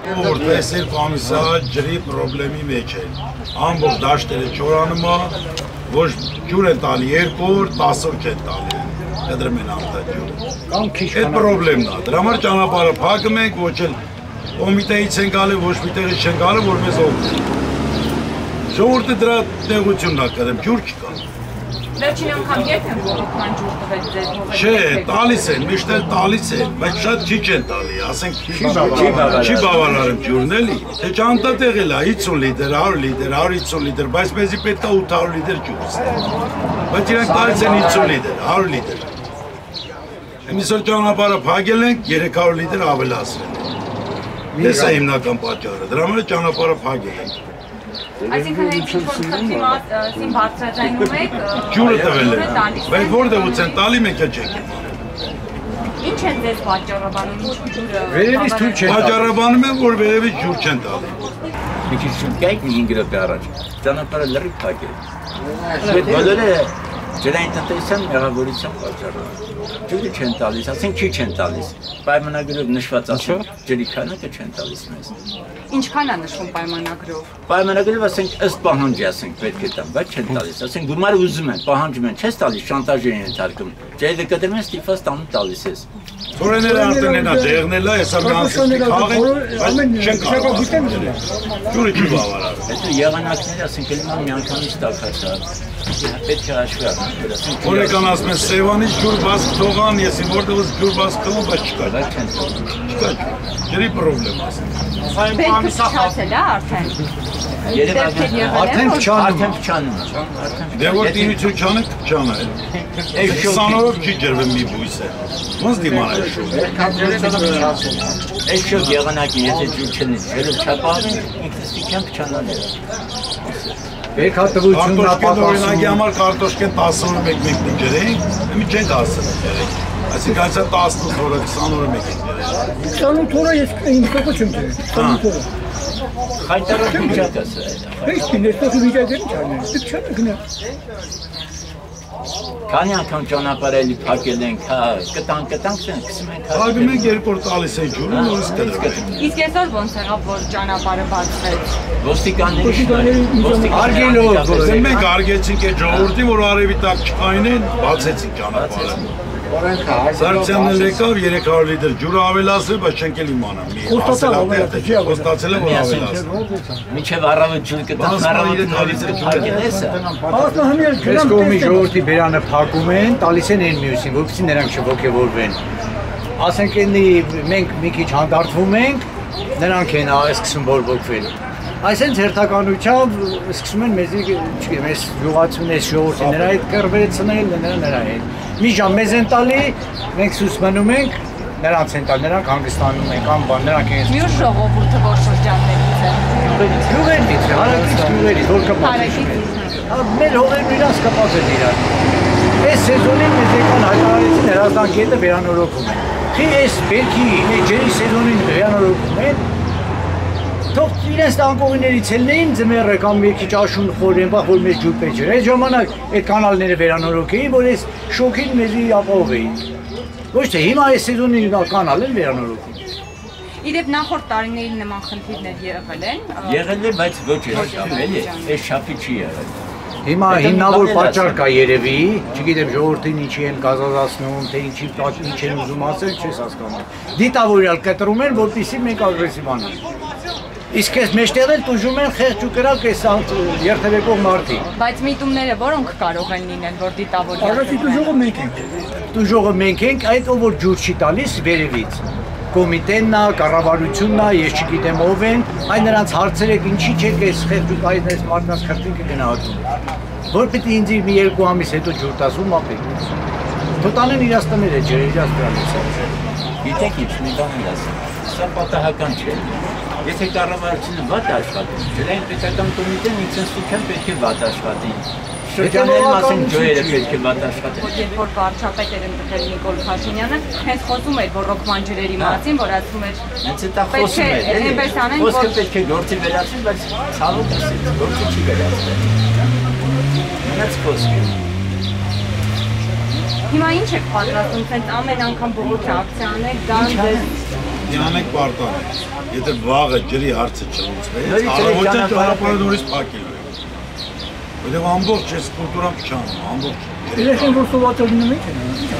Որպես երկու ամիսա ջրի պրոբլեմի մեջ են։ Ամբողջ դաշտերը ջորանումա, ոչ ջուր են տալի 2 օր, 10 օր չեն տալի։ Կդրում են արտաջուրը։ Այդ պրոբլեմն է։ Դրա համար ճանապարհը փակում ենք, ոչ էլ կոմիտեից են գալի, ոչ մի տեղից չեն գալի, որ մեզ օգնեն։ Ժողովուրդը դրա տեղությունն է կրում, ջուր չկա։ Վերջին անգամ երբ են ոռոգման ջուր տվել ձեզ հողերի։ Չէ, տալիս են, միշտ էլ տալիս են, բայց շատ քիչ են տալի, ասենք չի բավարարում ջուրն էլի։ Թե ճանտատեղ էլ է 50 լիտր, 100 լիտր, 150 լիտր, բայց մեզի պետք է 800 լիտր ջուր ստանալ։ Բայց իրանք տալիս են 50 լիտր, 100 լիտր։ Այսօր ճանապարհը փակել ենք 300 լիտր ավելացրել են։ Ես է հիմնական պատճառը, դրա համար ճանապարհը փակել ենք։ Այսինքն ինչ-որ խնդրի մասին բարձրաձայնում եք, ջուրը տվել են, բայց որտեղից են տալի մենք չենք իմանում։ Ինչ են ձեզ պատճառաբանում, ինչ ջուրը։ Վերևից թույլ չեն տալի։ Պատճառաբանում են, որ վերևից ջուր չեն տալի։ Մի քիչ գայք 5 րոպե առաջ, ճանապարհը լրիվ փակել։ Այդ բոլորը ջրային տնտեսության մեղավորության պատճառով։ Ջուրը չեն տալիս, ասենք չի չեն տալիս։ Պայմանագրով նշված ասենք ջրի քանակը չեն տալիս մեզ։ Ինչքան է նշվում պայմանագրով։ Պայմանագրով ասենք ըստ պահանջի ասենք պետք է տան, բայց չեն տալիս։ Ասենք գումարը ուզում են, պահանջում են, չես տալիս, շանտաժ են ենթարկում։ Ջրը կտրում են ստիփաց տանում տալիս ես։ Թորեները արդեն ենա դեղնել է, հեսա մի անցքի քաղեն, չեն կարող։ Ջուրը չի բավարարում։ Հետո եղանակները ասենք էլ մի անգամից տակացա։ Պետք է հաշվի առնել։ Օրեկան ասում են Սևանից ջուր բաց թողան, ես որտեղից ջուր բաց կլում, բայց չկա։ Բայց չեն տալիս։ Չկա ջուր։ Ջրի պրոբլեմ ասենք։ Պետք է չացել է արդեն։ Արդեն փչանում։ Դե որ տիրություն չանեք, փչանա է։ 20 օրով չի ջրվում մի բույսը։ Ոնց դիմանա շուտ։ Այս շոկ եղանակին, եթե ջուր չնի, ջրը չապահովեն, ինքնստիքյան փչանան է։ Բերքատվությունն ապահովի համար կարտոշկեն 10 օրը մեկ ջրենք, մի չենք ասել ջրենք։ Այսինքն այսա 18 օրը, 20 օրը մեկ ջրենք։ 28 օրը ես ինքնակո չեմ ջրել, 28 օրը։ Խայտարով վիճակ է սա։ Բայց ներքո վիճակը չարներ, դուք չեք գնա։ Քանի անգամ ճանապարհը փակել ենք, հա, կտանք ցեն, գցում ենք։ Փակում ենք 2 օր տալիս է ջուրը, նորից կդրում։ Իսկ այսօր ոնց եղավ, որ ճանապարհը բացվեց։ Ոստիկանների արգելով, մենք արգեցինք այդ ժողովրդին, որ արևի տակ չկայնեն, բացեցինք ճանապարհը։ Սարգսյանն եկավ 300 լիտր ջուրը ավելացրել, բայց չենք էլ իմանամ։ Խոստացել է, որ ավելացրել։ Մինչև առավոտ ջուր կտան, առավոտ նորից փակել է սա։ Այս կողմի ժողովրդի բերանը փակում են, տալիս են այն մյուսին, որպեսզի նրանք չոգևորվեն։ Ասենք մենք մի քիչ հանդարտվում ենք, նրանք են սկսում բորբոքվել։ Այսինքն հերթականությամբ սկսում են մեզ յուղացուն այս ժողովրդի նրա հետ կռվեցնել, նրա հետ։ Մի ժամ մեզ են տալի, մենք սուս մնում ենք, նրանց են տալի, նրանք հանգստանում են, կամ բան, նրանք են։ Մյուս ժողովուրդը որ շրջաններից է։ Գյուղերից, հարակից գյուղերից, որ կապած են։ Մեր հողերն իրանց կապած են իրար։ Այս սեզոնին մեզ եկան հայտարարեցին Հրազդան գետը վերանորոգում են։ Խի այս բերքի ջրի սեզոնին վերանորոգում են։ Թող իրենց տանկողիներից ելնեին ձմեռը կամ մի քիչ աշուն խորեն, որ մեզ ջուր պետք էր։ Այդ ժամանակ այդ կանալները վերանորոգեին, որ այս շոքին մեզի ապահովեին։ Ոչ թե հիմա այս սեզոնի կանալ են վերանորոգում։ Իդեպ նախորդ տարիներին նման խնդիրներ եղել են։ Եղել է, բայց ոչ այս շապ էլի, այս շապի չի եղել։ Հիմա հիմնավոր պատճառ կա երևի, չգիտեմ ժողովրդին ինչի են գազազացնում, թե ինչի են ուզում ասել, չես հասկանում։ Դիտավորյալ կտրում են, որպեսզի մենք ագրեսիվ անենք։ Իսկ այս մեջտեղ էլ տուժում են խեղճ ու կրակ այս երթևեկող մարդիկ։ Բայց միտումները որոնք կարող են լինել, որ դիտավորյալ։ Առաջի տուժողը մենք ենք։ Տուժողը մենք ենք, այդ ով որ ջուր չի տալիս վերևից։ Կոմիտենն է, կառավարությունն է, ես չգիտեմ ով են, այն նրանց հարցեր եք ինչի չեք այս խեղճ ու այս մարդկանց քրտինքը գնահատում։ Որ պետք է ինձ մի 2 ամիս հետո ջուր տասում ապեք։ Թող տանեն իրաց տները ջրը իրաց դրանից։ Գիտեք ինչ մի բան եմ ասում։ Սա պատահական չէ։ Եթե կառավարությունը վատ աշխատի, ջրային պետական կոմիտեն ինքնստիքյան պետք է վատ աշխատի։ Շրջաններում ասեն ջոյերը պետք է վատ աշխատեն։ Երբ որ վարչապետ էր ընդգրկել Նիկոլ Փաշինյանը, հենց խոսում էր ռոռոկման ջրերի մասին, որ ասում էր հենց դա խոսում էր, էլի։ Խոսքը պետք է գործի վերածել, բայց ցավոք ասած, գործի չի վերածվել։ Մնաց խոսքը։ Հիմա ինչ եք պատրաստում, հենց ամեն անգամ բողոքի ակցիաներ, գան դες Դիանեք պարտան։ Եթե վաղը ջրի հարցը չլուծվի, առավոտյան ճանապարհը նորից փակելու է։ Որտեղ ամբողջ այս կուլտուրան փչանում, ամբողջ։ Իրեն որ սովորած լինում է,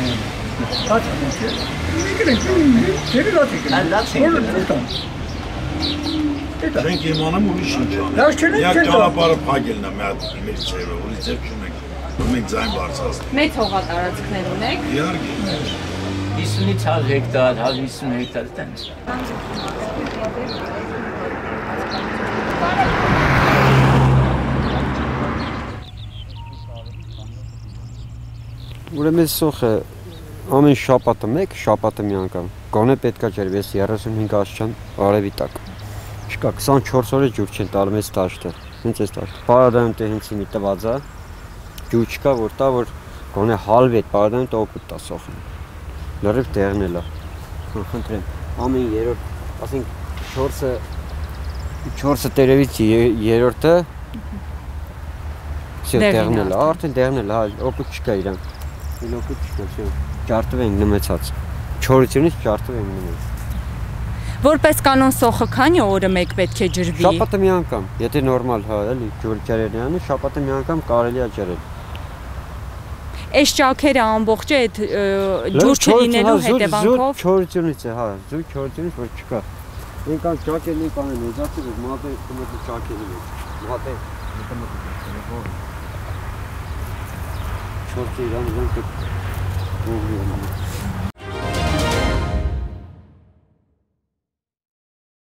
Չենք իմանում ուրիշ ինչ անել։ Միակ ճանապարհը փակելն է մի հատ միլիցիայով, ուրիշ ձև չունենք։ Մենք ձայն բարձրացնենք։ Մեծ հողատարածքներ ունեք։ Իհարկե։ 50-ից 100 հեկտար, 150 հեկտար տենց։ Ուրեմն սոխը ամեն շաբաթը մեկ, շաբաթը մի անգամ։ Գոնե պետքա ջրվես 35 աշճան արևի տակ։ Չկա 24 օրը ջուր չեն տալու մեծ դաշտը։ Հենց այս դաշտը։ Պարադայում դե հենց իմի տված է։ Ջուր չկա որ տա որ գոնե հալվի այդ պարադայում տոպուտ տա սոխը։ Լրիվ դեղնել է։ Խնդրեմ, ամեն երրորդ, ասենք 4-ը տերևից երրորդը դեղնել է, արդեն դեղնել է, օպուտ չկա իրան։ Իլոպուտ չկա, ջարտով ենք նմեցած։ 4-ից ջարտով ենք նմեցած։ Որպես կանոն սոխը քանի օրը մեկ պետք է ջրվի։ Շաբաթը մի անգամ, եթե նորմալ հա, էլի ջուր ջրերն անի, շաբաթը մի անգամ կարելի է ջրել։ Այս ճաքերը ամբողջը այդ ջուր չլինելու հետևանքով 4-ից է, հա, զուտ 4-ից որ չկա։ Ինքան ճաքերն են կանեն, էզացի որ մատը կմոտ ճաքերի մեջ։ Մատը կմոտ տելեֆոն։ 4-ը իրան դրանք